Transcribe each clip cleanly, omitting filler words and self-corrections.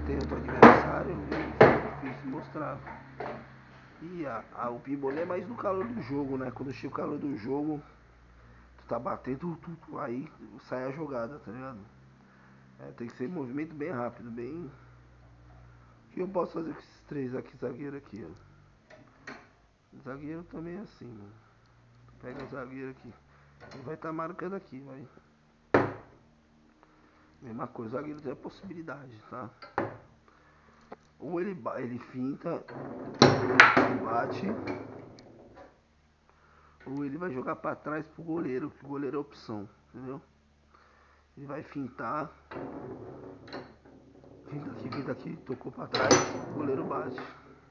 tem outro adversário, é difícil mostrar. E o pinball é mais no calor do jogo, né? Quando chega o calor do jogo, tu tá batendo, aí sai a jogada, tá ligado? Tem que ser um movimento bem rápido, bem... O que eu posso fazer com esses três aqui, zagueiro aqui, ó? Zagueiro também é assim, mano. Pega o zagueiro aqui. Ele vai estar marcando aqui, vai. Mesma coisa, o zagueiro tem a possibilidade, tá? Ou ele finta, ele bate, ou ele vai jogar pra trás pro goleiro, que o goleiro é opção, entendeu? Ele vai fintar, finta aqui, tocou pra trás, o goleiro bate.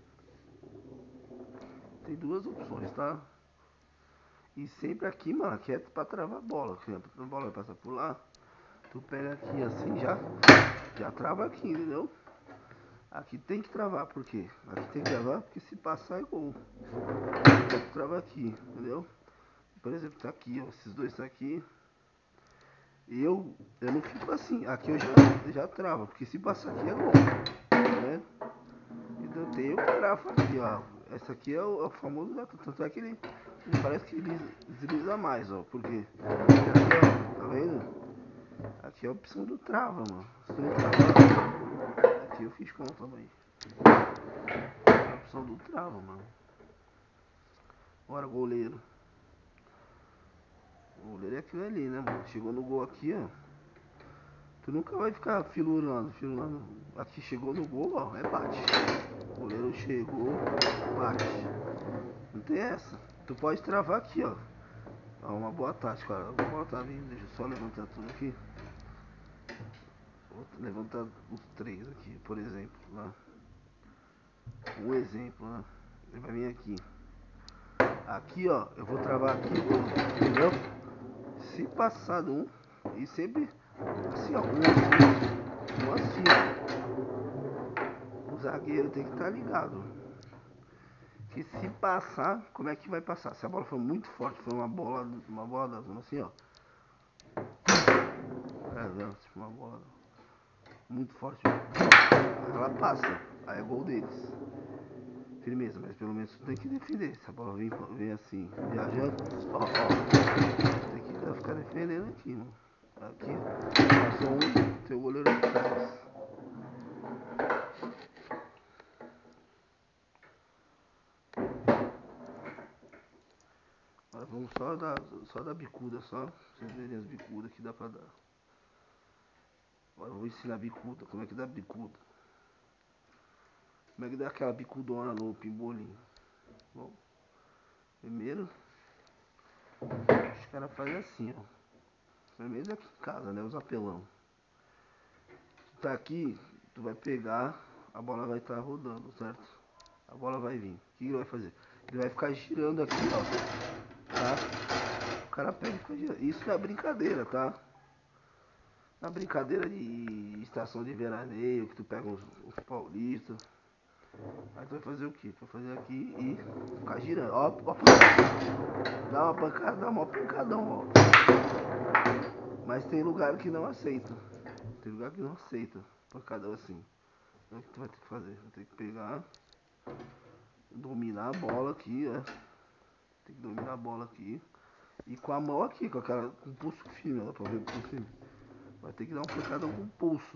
Tem duas opções, tá? E sempre aqui, mano, aqui é pra travar a bola. A bola vai passar por lá, tu pega aqui assim, já trava aqui, entendeu? Aqui tem que travar, por quê? Aqui tem que travar porque se passar é gol. Tem que travar aqui, entendeu? Por exemplo, tá aqui, ó, esses dois tá aqui. Eu não fico assim, aqui eu já travo, porque se passar aqui é gol, né? Então eu tenho que travar aqui, ó. Essa aqui é o famoso gato, tanto é que ele parece que ele desliza mais, ó, porque aqui, ó, tá vendo? Aqui é a opção do trava, mano. Se não travar, aqui eu fiz conta também. É a opção do trava, mano. Bora, goleiro. O goleiro é aquilo ali, né, mano? Chegou no gol aqui, ó. Tu nunca vai ficar filurando. Aqui chegou no gol, ó, é bate. O goleiro chegou, bate. Não tem essa. Tu pode travar aqui, ó. Ó, uma boa tática, cara. Vou botar ali, deixa eu só levantar tudo aqui. Vou levantar os três aqui, por exemplo, lá. Um exemplo, né? Ele vai vir aqui. Aqui, ó, eu vou travar aqui, entendeu? Se passar de um, e sempre assim, ó, um assim, ó. O zagueiro tem que estar ligado. Que se passar, como é que vai passar? Se a bola for muito forte, for uma bola da zona assim, ó. Tipo uma bola muito forte, ela passa, aí é gol deles. Firmeza, mas pelo menos tem que defender. Se a bola vem assim, viajando, ó, tem que ficar defendendo aqui, mano. Aqui, passou um, tem o goleiro atrás. Agora vamos só dar bicuda, só. Pra vocês verem as bicudas que dá pra dar. Agora eu vou ensinar bicuda, como é que dá bicuda. Como é que dá aquela bicudona no pimbolinho? Bom, primeiro, os caras fazem assim, ó. Pelo menos aqui em casa, né? Os apelão. Tu tá aqui, tu vai pegar, a bola vai estar rodando, certo? A bola vai vir. O que ele vai fazer? Ele vai ficar girando aqui, ó. Tá? O cara pega e fica girando. Isso não é brincadeira, tá? Na brincadeira de estação de veraneio, que tu pega os paulistas. Aí tu vai fazer o que? Tu vai fazer aqui e ficar girando. Ó, ó. Dá uma pancada, dá uma pancadão, ó. Mas tem lugar que não aceita. Tem lugar que não aceita pancadão assim. Então o que tu vai ter que fazer? Vai ter que pegar, dominar a bola aqui, ó. Tem que dominar a bola aqui. E com a mão aqui, com o pulso firme, ó. Dá pra ver o pulso firme. Vai ter que dar um pancadão com o pulso.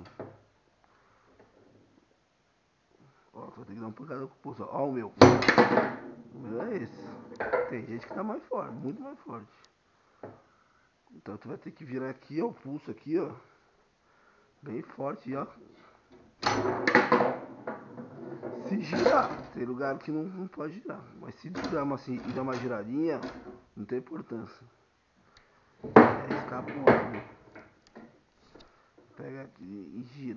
Ó, vai ter que dar uma pancada com o pulso. Ó, o meu. O meu é esse. Tem gente que tá mais forte, muito mais forte. Então tu vai ter que virar aqui, ó, o pulso aqui, ó. Bem forte, ó. Se girar, tem lugar que não pode girar. Mas se tu der assim e dar uma giradinha, não tem importância. É escapular, né? Pega aqui e gira.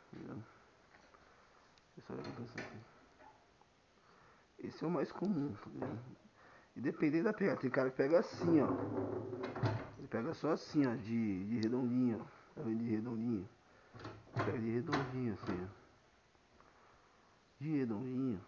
Esse é o mais comum, tá? E dependendo da pegada, tem cara que pega assim, ó. Ele pega só assim, ó, de redondinho, ó. Tá vendo? De redondinho. Pega de redondinho assim, ó. De redondinho.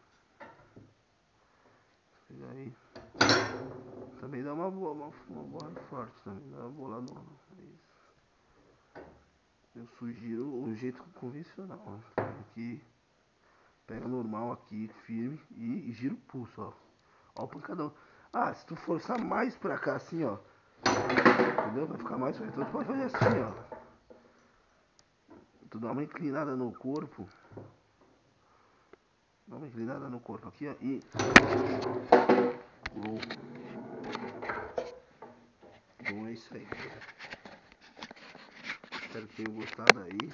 Pega aí. Também dá uma bola forte também. Dá uma bola nova. É isso. Eu sugiro o jeito convencional, ó. Aqui. aqui. Pega normal aqui, firme e gira o pulso, ó. Ó o pancadão. Ah, se tu forçar mais pra cá assim, ó. Entendeu? Vai ficar mais forte. Então tu pode fazer assim, ó. Tu dá uma inclinada no corpo. Dá uma inclinada no corpo aqui, ó. E. Bom, é isso aí. Espero que tenham gostado aí.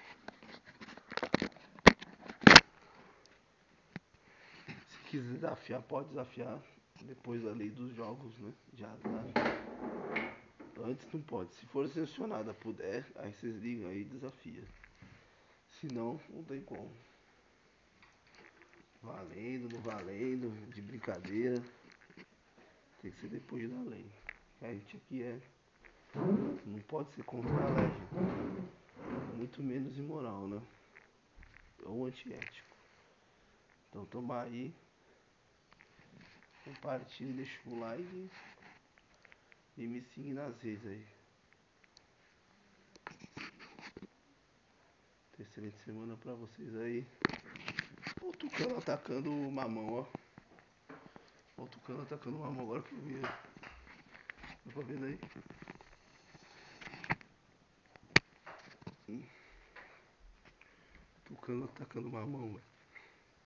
Se quiser desafiar, pode desafiar. Depois da lei dos jogos, né? Já tá. Antes não pode. Se for sancionada, puder, aí vocês ligam aí e desafia. Se não, não tem como. Valendo, não valendo, de brincadeira. Tem que ser depois da lei. A gente aqui não pode ser contra a lei, gente. Muito menos imoral, né? Ou antiético. Então toma aí. Compartilhe, deixa o like e me siga nas redes aí. Excelente semana pra vocês aí. Ó o Tucano atacando o mamão, ó. Ó o Tucano atacando o mamão agora que eu vi. Dá pra ver daí? Tucano atacando o mamão, velho.